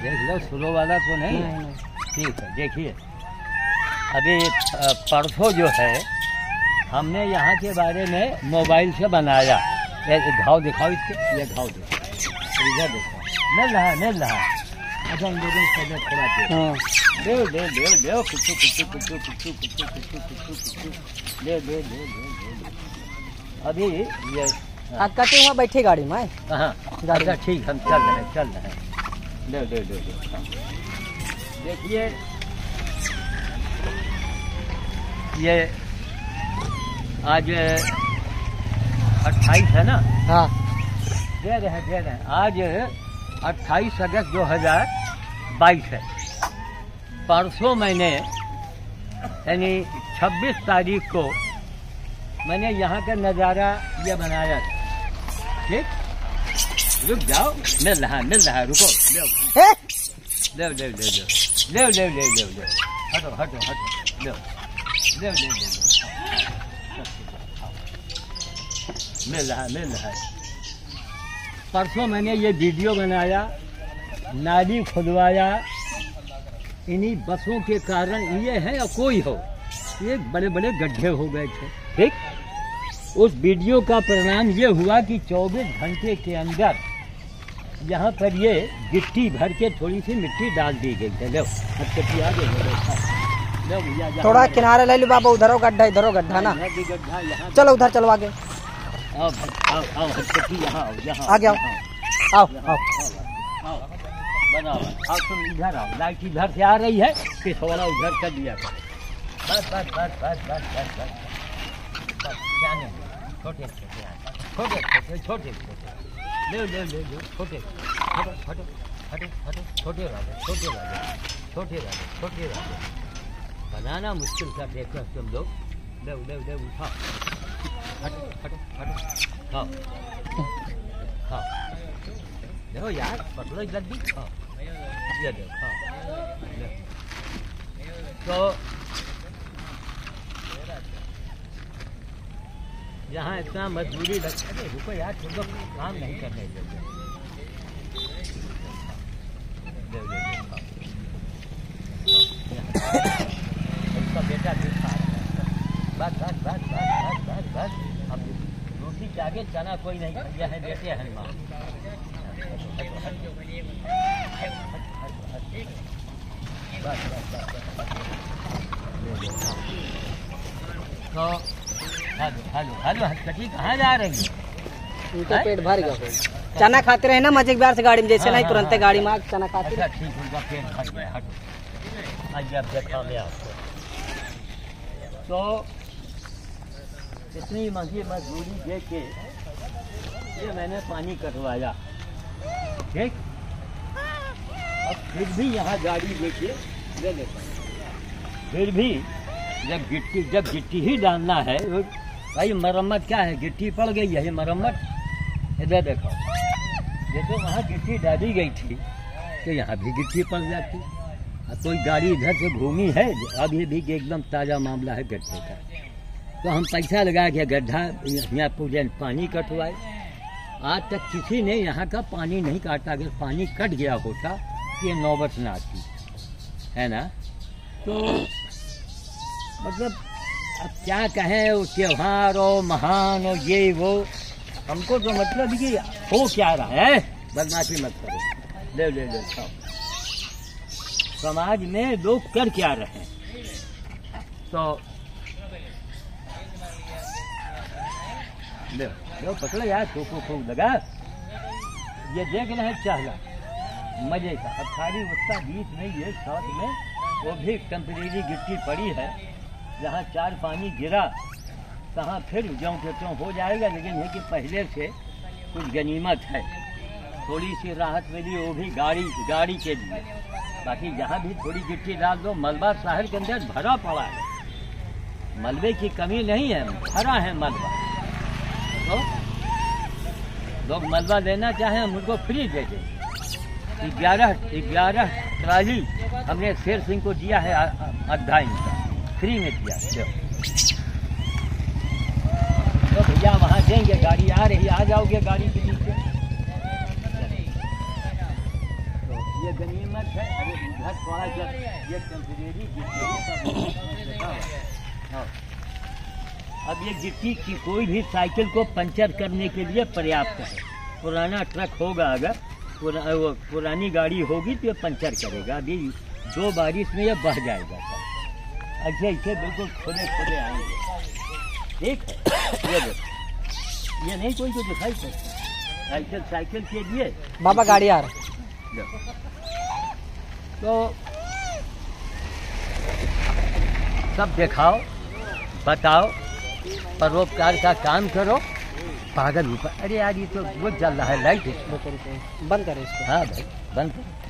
देख लो, स्लो वाला तो नहीं है। ठीक है, देखिए अभी परसों जो है हमने यहाँ के बारे में मोबाइल से बनाया। ये घाव दिखाओ इसके, ये घाव देखो, इधर देखो, मिल रहा है, मिल रहा है। अच्छा इन लोगों से थोड़ा दे दे दे दे कुछ दे दे दे। अभी ये कटे हुआ बैठे गाड़ी में कहाँ? अच्छा ठीक, हम चल रहे हैं, चल रहे हैं। दे दे दे दे। देखिए ये आज 28 है ना? हाँ दे रहे हैं। आज 28 अगस्त 2022 है। परसों मैंने यानी 26 तारीख को मैंने यहाँ का नज़ारा ये बनाया था। ठीक, रुक जाओ, मिल रहा है, रुको, ले हटो, ले मिल रहा है। परसों मैंने ये वीडियो बनाया, नाली खुदवाया, इन्हीं बसों के कारण ये है या कोई हो, ये बड़े बड़े गड्ढे हो गए थे। ठीक, उस वीडियो का परिणाम ये हुआ कि 24 घंटे के अंदर यहाँ पर ये गिट्टी भर के थोड़ी सी मिट्टी डाल दी गई है। लो भैया, थोड़ा किनारे ले लो बाबा, उधरो गड्ढा इधरो गड्ढा ना, चलो उधर चलो आगे। आओ, यहाँ आगे आओ। बनाओ, आओ तुम इधर आओ, लाइट इधर से आ रही है, किस वाला उधर कर दिया करो। बस। क्या नहीं, छोटे ले छोटे, छोटे वाले बनाना मुश्किल का देखो तुम लोग। ले उठाओ, हटो, खाओ देखो यार, पकड़ो जल्दी, खाओ, ये देखो, खाओ। तो यहाँ इतना मजबूरी लगता है, रुको यार, तुम लोग काम नहीं करने देते। उसका बेटा भी खा रहा है। बस। अब रोटी के आगे चना कोई नहीं खाया है, देते हैं माँ। बस। तो हेलो हटकटी कहाँ जा रही है? उनका पेट भर गया, चना खाते रहे ना मजे बार से गाड़ी में, जैसे नहीं तुरंत गाड़ी में चना खाते। अच्छा ठीक, उनका पेट भर गया, हटो। आइए अब देखा ले आपको। तो इतनी महंगी मजदूरी दे के ये मैंने पानी कटवाया। ठीक, अब फिर भी यहाँ गाड़ी लेके ले लेता, फिर भी जब गिट्टी ही डालना है भाई, मरम्मत क्या है, गिट्टी पड़ गई है, ये मरम्मत। इधर देखो, जैसे वहाँ गिट्टी डाली गई थी तो यहाँ भी गिट्टी पड़ जाती। कोई गाड़ी इधर से घूमी है, अभी भी एकदम ताज़ा मामला है गड्ढे का। तो हम पैसा लगा के गड्ढा यहाँ पूरे पानी कटवाए। आज तक किसी ने यहाँ का पानी नहीं काटा। अगर पानी कट गया होता ये नौबत ना आती, है ना? तो मतलब अब क्या कहें, वो त्योहार हो, महान हो, ये वो, हमको तो मतलब कि हो क्या रहा है, बदमाशी मत करो। ले खाओ। समाज में लोग कर क्या रहे हैं, तो ले पकड़ो यार, खूब लगा। ये देख रहे हैं चाहला मजे का। अब खाली उसका बीच में ये साथ में वो भी टेम्परेरी गिट्टी पड़ी है, जहाँ 4 पानी गिरा तहाँ फिर ज्यों के त्यों हो जाएगा। लेकिन ये कि पहले से कुछ गनीमत है, थोड़ी सी राहत मिली, वो भी गाड़ी के लिए। बाकी जहाँ भी थोड़ी गिट्टी डाल दो, मलबा शहर के अंदर भरा पड़ा है, मलबे की कमी नहीं है, भरा है मलबा। तो लोग मलबा लेना चाहें हम उनको फ्री दे देंगे। 11 ट्राली हमने शेर सिंह को दिया है, अध्याय का फ्री में दिया। तो भैया वहाँ देंगे, गाड़ी आ रही, आ जाओगे गाड़ी के नीचे। तो ये गनीमत है। अरे उधर थोड़ा सा ये टेम्परेरी अब ये गिट्टी की कोई भी साइकिल को पंचर करने के लिए पर्याप्त है। पुराना ट्रक होगा, अगर वो पुरानी गाड़ी होगी तो ये पंचर करेगा। अभी 2 बारिश में ये बह जाएगा सब। ऐसे ऐसे बिल्कुल खुले खुले आएंगे। ठीक है, ये देखो, ये नहीं कोई को दिखाई सकता। साइकिल के लिए बाबा गाड़ी आ रहा है। तो सब दिखाओ, बताओ, परोपकार का काम करो। पागल ऊपर, अरे यार ये तो वो जल रहा है लाइट, बंद करें इसको। हाँ भाई बंद करो।